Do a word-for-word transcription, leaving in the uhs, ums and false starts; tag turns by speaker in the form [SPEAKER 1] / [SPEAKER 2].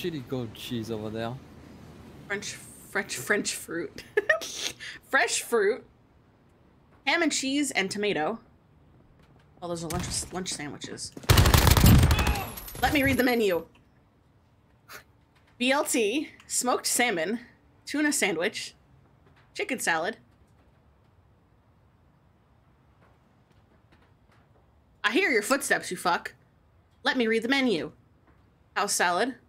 [SPEAKER 1] chili goat cheese over there?
[SPEAKER 2] French, French, French fruit. Fresh fruit. Ham and cheese and tomato. Oh, those are lunch, lunch sandwiches. Let me read the menu. B L T, smoked salmon, tuna sandwich, chicken salad. I hear your footsteps, you fuck. Let me read the menu. House salad,